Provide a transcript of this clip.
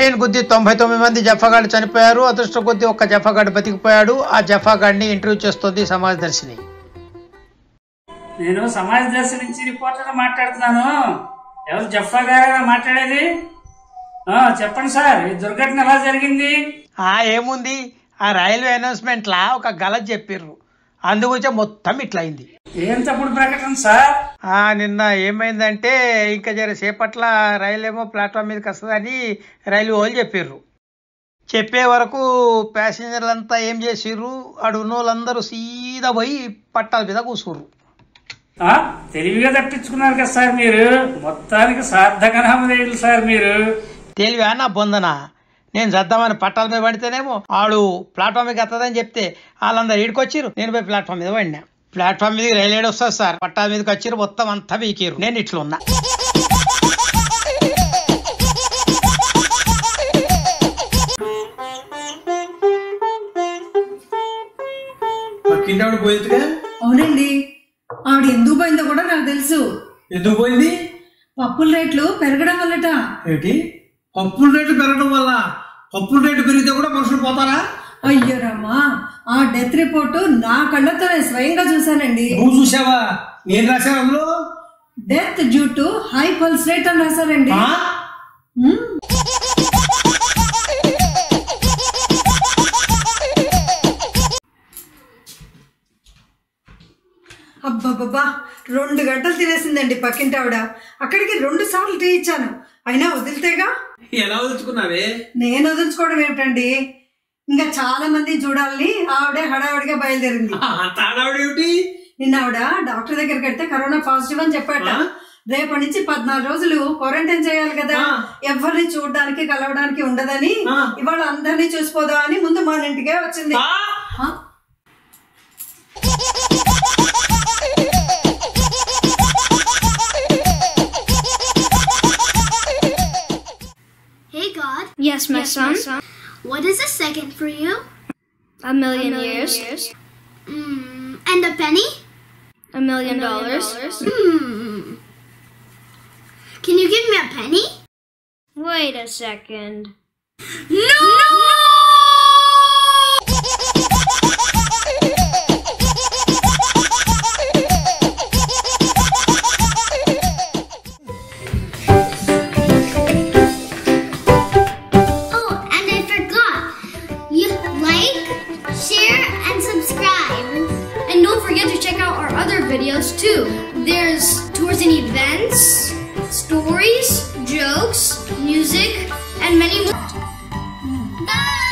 Train గుద్ది 99 మంది జఫాగాడు చనిపోయారు. అదృష్ట కొద్ది ఒక్క జఫాగాడు బతికిపోయాడు. ఆ జఫాగాడిని ఇంటర్వ్యూ చేస్తుంది సమాజ్ దర్శిని. నేను సమాజ్ దర్శి నుంచి రిపోర్టర్ మాట్లాడుతున్నాను. ఎవరు జఫా గారా మాట్లాడేది? చెప్పండి సార్, ఈ దుర్ఘటన ఎలా జరిగింది? ఏముంది, ఆ రైల్వే అనౌన్స్మెంట్ లా ఒక గలత్ చెప్పిర్రు, అందుగురించి మొత్తం ఇట్లయింది. ఏం తప్పుడు ప్రకటన సార్? నిన్న ఏమైందంటే ఇంకా జర సేపట్ల రైలు ఏమో ప్లాట్ఫామ్ మీదకి వస్తుందని రైల్వే వాళ్ళు చెప్పిర్రు. చెప్పే వరకు ప్యాసింజర్లంతా ఏం చేసిర్రు, అడుగున్న వాళ్ళందరూ సీదా పోయి పట్టాల మీద కూర్చుర్రు. తెలివిగా తప్పించుకున్నారు కదా సార్ మీరు. మొత్తానికి సార్థకనామదేయులు సార్ మీరు. తెలివి నా బొందనా, నేను చద్దామని పట్టాల మీద పడితేనేమో ఆడు ప్లాట్ఫామ్ మీద వస్తుందని చెప్తే వాళ్ళందరూ ఈడుకొచ్చిర్రు. నేను పోయి ప్లాట్ఫామ్ మీద పడినా. ప్లాట్ఫామ్ మీద రైలు ఏడు వస్తుంది సార్, పట్టాల మీదకి వచ్చిర్రు, మొత్తం అంతా వీకిరు. నేను ఇట్లా ఉన్నా. అవునండి, ఆవిడ ఎందుకు పోయిందో కూడా నాకు తెలుసు. ఎందుకు పోయింది? పప్పుల రేట్లు పెరగడం వల్లట. ఏంటి పప్పుల రేట్లు పెరగడం వల్ల? పప్పుల రేటు పెరిగితే కూడా మనుషులు పోతారా? అయ్యో రామా, ఆ డెత్ రిపోర్టు నా కళ్ళతో స్వయంగా చూసానండి. నువ్వు చూసావా? ఏం రాశారు అందులో? Death due to high pulse rate అని రాశారండి. అబ్బాబ్బా, 2 గంటలు తినేసిందండి పక్కింటి ఆవిడ. అక్కడికి 2 సార్లు టీ ఇచ్చాను, అయినా వదిలితేగా. ఎలా వదులుచుకున్నావే? నేను వదులుచుకోవడం ఏమిటండి, ఇంకా చాలా మంది చూడాలని ఆవిడే హడావిడిగా బయలుదేరింది. నిన్న ఆవిడ డాక్టర్ దగ్గరికి వెళ్తే కరోనా పాజిటివ్ అని చెప్పాట. రేపటి నుంచి 14 రోజులు క్వారంటైన్ చేయాలి కదా, ఎవరిని చూడడానికి కలవడానికి ఉండదని. ఇవాళ అందరినీ చూసిపోదా అని ముందు మన ఇంటికే వచ్చింది. Hey God. Yes, my son. What is a second for you? $1 million years. And a penny? $1 million. Can you give me a penny? Wait a second. No! Videos too. There's tours and events, stories, jokes, music, and many more. Bye!